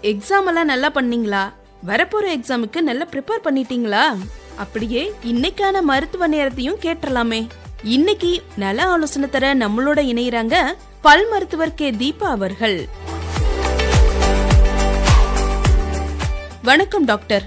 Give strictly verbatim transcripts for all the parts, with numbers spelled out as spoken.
Exam எல்லாம் நல்லா பண்ணீங்களா? வரப்போற எக்ஸாமுக்கு நல்லா ப்ரிப்பேர் பண்ணிட்டீங்களா? அப்படியே இன்னைக்கான மருத்துவ நேரத்தையும் கேட்டலாமே. இன்னைக்கு நல ஆலோசனை தர நம்மளோட இணையறாங்க பல் மருத்துவர் கே தீபா அவர்கள். வணக்கம் டாக்டர்.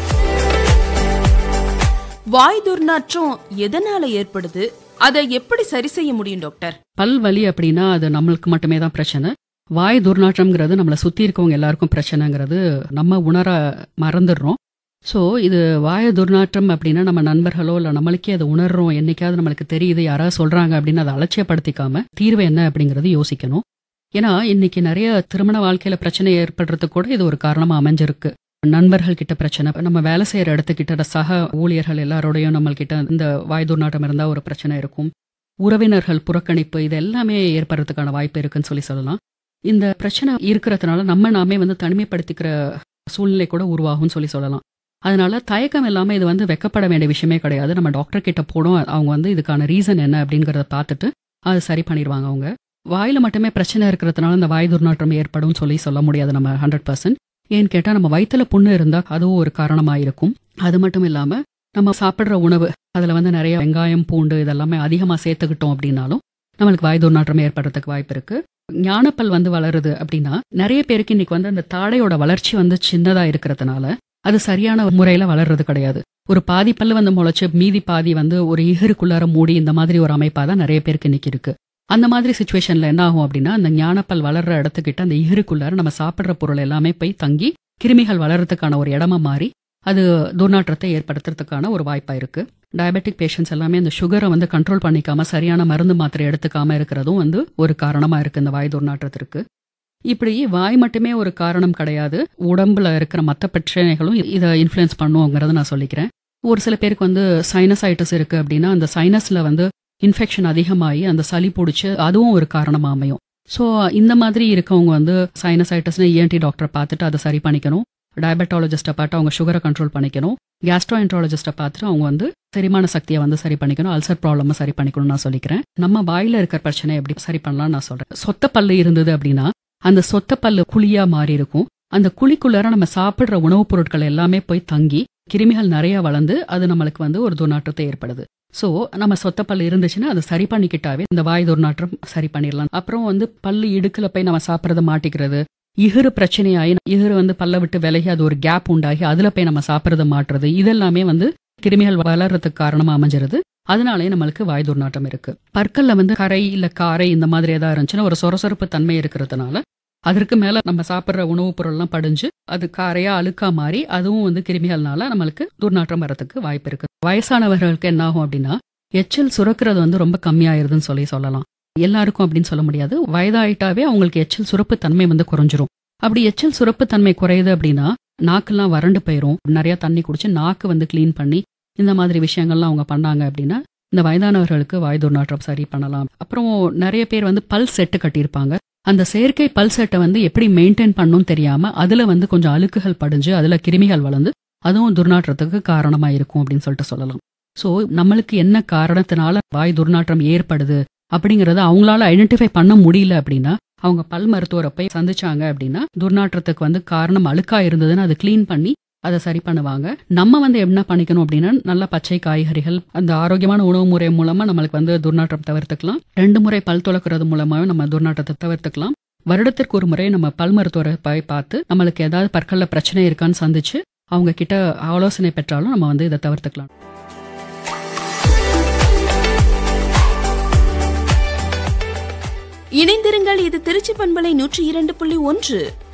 வாய் துர்நாற்றம் எதனால ஏற்படுது? அதை எப்படி சரி செய்ய முடியும் டாக்டர்? பல் வலி அப்படின்னா அது நம்மளுக்கு மட்டுமே தான் பிரச்சனை. வாய் துர்நாற்றம்ங்கிறது நம்மளை சுத்தி இருக்கவங்க எல்லாருக்கும் பிரச்சனைங்கிறது நம்ம உணர மறந்துடுறோம். ஸோ இது வாய துர்நாற்றம் அப்படின்னா நம்ம நண்பர்களோ இல்லை நம்மளுக்கே அதை உணர்றோம், என்னைக்காவது நம்மளுக்கு தெரியுது, யாராவது சொல்றாங்க அப்படின்னு அதை அலட்சியப்படுத்திக்காம தீர்வு என்ன அப்படிங்கறது யோசிக்கணும். ஏன்னா இன்னைக்கு நிறைய திருமண வாழ்க்கையில பிரச்சனை ஏற்படுறதுக்கு கூட இது ஒரு காரணமா அமைஞ்சிருக்கு. நண்பர்கள் கிட்ட பிரச்சனை, நம்ம வேலை செய்யற இடத்துக்கிட்ட சக ஊழியர்கள் எல்லாரோடையும் நம்மள்கிட்ட இந்த வாய் துர்நாற்றம் இருந்தா ஒரு பிரச்சனை இருக்கும். உறவினர்கள் புறக்கணிப்பு, இது எல்லாமே ஏற்படுறதுக்கான வாய்ப்பு இருக்குன்னு சொல்லி சொல்லலாம். இந்த பிரச்சனை இருக்கிறதுனால நம்ம நாமே வந்து தனிமைப்படுத்திக்கிற சூழ்நிலை கூட உருவாகும்னு சொல்லி சொல்லலாம். அதனால தயக்கம் இல்லாம இது வந்து வெக்கப்பட வேண்டிய விஷயமே கிடையாது. நம்ம டாக்டர் கிட்ட போனோம், அவங்க வந்து இதுக்கான ரீசன் என்ன அப்படிங்கறத பார்த்துட்டு அது சரி பண்ணிடுவாங்க. அவங்க வாயில மட்டுமே பிரச்சனை இருக்கிறதுனால இந்த வாய் துர்நாற்றம் ஏற்படும் சொல்லி சொல்ல முடியாது நம்ம ஹண்ட்ரட் பர்சன்ட். ஏன்னு கேட்டா நம்ம வயிற்றுல புண்ணு இருந்தா அதுவும் ஒரு காரணமா இருக்கும். அது மட்டும் இல்லாம நம்ம சாப்பிடுற உணவு அதுல வந்து நிறைய வெங்காயம் பூண்டு இதெல்லாமே அதிகமா சேர்த்துக்கிட்டோம் அப்படின்னாலும் நம்மளுக்கு வாய் துர்நாற்றம் ஏற்படுறதுக்கு வாய்ப்பு இருக்கு. ஞானப்பல் வந்து வளருது அப்படின்னா நிறைய பேருக்கு இன்னைக்கு வந்து அந்த தாடையோட வளர்ச்சி வந்து சின்னதா இருக்கிறதுனால அது சரியான முறையில வளர்றது கிடையாது. ஒரு பாதி பல்லு வந்து முளைச்சு மீதி பாதி வந்து ஒரு இகருக்குள்ளார மூடி இந்த மாதிரி ஒரு அமைப்பா தான் நிறைய பேருக்கு இன்னைக்கு இருக்கு. அந்த மாதிரி சிச்சுவேஷன்ல என்ன ஆகும் அப்படின்னா அந்த ஞானப்பல் வளர்ற இடத்துக்கிட்ட அந்த இகருக்குள்ளார நம்ம சாப்பிடுற பொருள் எல்லாமே போய் தங்கி கிருமிகள் வளர்றதுக்கான ஒரு இடமா மாறி அது துர்நாற்றத்தை ஏற்படுத்துறதுக்கான ஒரு வாய்ப்பா இருக்கு. டயபெட்டிக் பேஷண்ட்ஸ் எல்லாமே அந்த சுகரை வந்து கண்ட்ரோல் பண்ணிக்காம சரியான மருந்து மாத்திரை எடுத்துக்காம இருக்கிறதும் வந்து ஒரு காரணமா இருக்கு இந்த வாய் துர்நாற்றத்திற்கு. இப்படி வாய் மட்டுமே ஒரு காரணம் கிடையாது, உடம்புல இருக்கிற மற்ற பிரச்சனைகளும் இதை இன்ஃப்ளூயன்ஸ் பண்ணுங்கிறத நான் சொல்லிக்கிறேன். ஒரு சில பேருக்கு வந்து சைனசைட்டிஸ் இருக்கு அப்படின்னா அந்த சைனஸ்ல வந்து இன்ஃபெக்ஷன் அதிகமாகி அந்த சளி பிடிச்சி அதுவும் ஒரு காரணமா அமையும். ஸோ இந்த மாதிரி இருக்கவங்க வந்து சைனசைட்டிஸ்னு இஎன்டி டாக்டரை பார்த்துட்டு அதை சரி பண்ணிக்கணும். டயபெட்டாலஜிஸ்ட்டை பார்த்து அவங்க சுகரை கண்ட்ரோல் பண்ணிக்கணும். கேஸ்ட்ரோஎன்ட்ராலஜிஸ்ட்டை பார்த்துட்டு அவங்க வந்து செரிமான சக்தியை வந்து சரி பண்ணிக்கணும். அல்சர் ப்ராப்ளம் சரி பண்ணிக்கணும்னு நான் சொல்லிக்கிறேன். நம்ம வாயில இருக்கிற பிரச்சனை எப்படி சரி பண்ணலாம்னு நான் சொல்றேன். சொத்த பல்லு இருந்தது அப்படின்னா அந்த சொத்த பல்லு குழியா மாறி இருக்கும். அந்த குழிக்குள்ளார நம்ம சாப்பிடுற உணவுப் பொருட்கள் எல்லாமே போய் தங்கி கிருமிகள் நிறைய வளர்ந்து அது நம்மளுக்கு வந்து ஒரு துர்நாற்றத்தை ஏற்படுது. சோ நம்ம சொத்த பல்லு இருந்துச்சுன்னா அதை சரி பண்ணிக்கிட்டாவே இந்த வாய் துர்நாற்றம் சரி பண்ணிடலாம். அப்புறம் வந்து பல்லு இடுக்குல போய் நம்ம சாப்பிட்றத மாட்டிக்கிறது, இகுறு பிரச்சனையாகி இகுறு வந்து பல்ல விட்டு விலகி அது ஒரு கேப் உண்டாகி அதுல போய் நம்ம சாப்பிட்றத மாட்டுறது, இதெல்லாமே வந்து கிருமிகள் வளர்றதுக்கு காரணமா அமைஞ்சிருது. அதனாலே நம்மளுக்கு வாய் துர்நாற்றம் இருக்கு. பற்கள்ல வந்து கரை இல்ல காரை இந்த மாதிரி ஏதாவது இருந்துச்சுன்னா ஒரு சொரசொரப்பு தன்மை இருக்கிறதுனால அதற்கு மேல நம்ம சாப்பிட்ற உணவுப் பொருள்லாம் படிஞ்சு அது காரையா அழுக்கா மாறி அதுவும் வந்து கிருமிகள்னால நம்மளுக்கு துர்நாற்றம் வரதுக்கு வாய்ப்பு இருக்கு. வயசானவர்களுக்கு என்ன ஆகும் அப்படின்னா எச்சில் சுரக்கிறது வந்து ரொம்ப கம்மியாயிருதுன்னு சொல்லி சொல்லலாம். எல்லாருக்கும் அப்படின்னு சொல்ல முடியாது. வயதாயிட்டாவே அவங்களுக்கு எச்சில் சுரப்பு தன்மை வந்து குறைஞ்சிரும். அப்படி எச்சில் சுரப்பு தன்மை குறையுது அப்படின்னா நாக்கெல்லாம் வறண்டு போயிரும். நிறைய தண்ணி குடிச்சு நாக்கு வந்து கிளீன் பண்ணி இந்த மாதிரி விஷயங்கள்லாம் அவங்க பண்ணாங்க அப்படின்னா இந்த வயதானவர்களுக்கு வாய் துர்நாற்றம் சரி பண்ணலாம். அப்புறம் நிறைய பேர் வந்து பல் செட்டு கட்டியிருப்பாங்க. அந்த செயற்கை பல் செட்டை வந்து எப்படி மெயின்டைன் பண்ணணும்னு தெரியாம அதுல வந்து கொஞ்சம் அழுக்குகள் படிஞ்சு அதுல கிருமிகள் வளர்ந்து அதுவும் துர்நாற்றத்துக்கு காரணமா இருக்கும் அப்படின்னு சொல்லிட்டு சொல்லலாம். சோ நம்மளுக்கு என்ன காரணத்தினால வாய் துர்நாற்றம் ஏற்படுது அப்படிங்கறத அவங்களால ஐடென்டிஃபை பண்ண முடியல அப்படின்னா அவங்க பல் மருத்துவரை போய் சந்திச்சாங்க அப்படின்னா துர்நாற்றத்துக்கு வந்து காரணம் அழுக்கா இருந்ததுன்னு அதை கிளீன் பண்ணி அதை சரி பண்ணுவாங்க. நம்ம வந்து என்ன பண்ணிக்கணும் அப்படின்னா நல்ல பச்சை காய்கறிகள் அந்த ஆரோக்கியமான உணவு முறை மூலமா நம்மளுக்கு வந்து துர்நாற்றம் தவிர்த்துக்கலாம். ரெண்டு முறை பல் துலக்கிறது மூலமாவே நம்ம துர்நாற்றத்தை தவிர்த்துக்கலாம். வருடத்திற்கு ஒரு முறை நம்ம பல் மருத்துவரை போய் பார்த்து நம்மளுக்கு ஏதாவது பற்கள்ல பிரச்சனை இருக்கான்னு சந்திச்சு அவங்க கிட்ட ஆலோசனை பெற்றாலும் நம்ம வந்து இதை தவிர்த்துக்கலாம். இணைந்திருங்கள். இது திருச்சி பண்பலை நூற்றி இரண்டு புள்ளி ஒன்று.